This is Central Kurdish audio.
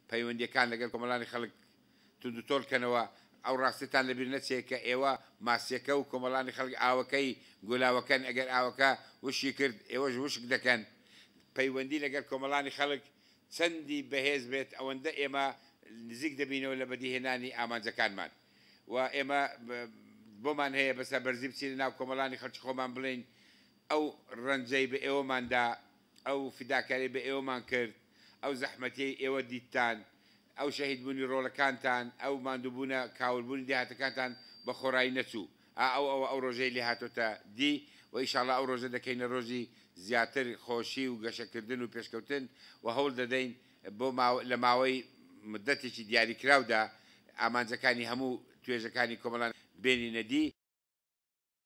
پەیوەندیەکان لەگەڵ کۆمەڵانی خەڵک تۆڵکەنەوە ئەو ڕاستتان لەبیر نەچێت کە ئێوە ماسیەکە و کۆمەڵانی خەڵک ئاوەکەی گولاوەکەن ئەگەر ئاوەکە وشی کرد ئێوەش وشک دەکەن پەیوەندی لەگەر کۆمەڵانی خەڵک چەندی بەهێز بێت ئەوەندە ئێمە نزیک دەبینەوە لە بەدیهێنانی ئامانجەکانمان و ئێمە بۆمان هەیە بەسە بەرزی بچین ناو کۆمەڵانی خەڵکی خۆمان بڵین ئەو ڕەنجەی بە ئێوەماندا ئەو فیداکاری بە ئێوەمان کرد ئەو زەحمەتی ئێوە دیتان ئەو شەهیدبوونی ڕۆڵەکانتان ئەو ماندووبوونە کاولبوونی داهاتەکانتان بە خۆڕایی نەچوو ئەو ڕۆژەی لێ هاتۆتە دی و ئیشاڵڵا ئەو ڕۆژە دەکەینە ڕۆژی زیاتر خۆشی و گەشەکردن و پێشکەوتن و هەوڵ دەدەین بۆ لە ماوەی مدەتێکی دیاریکراودا ئامانجەکانی هەموو توێژەکانی کۆمەڵان بێنینە دی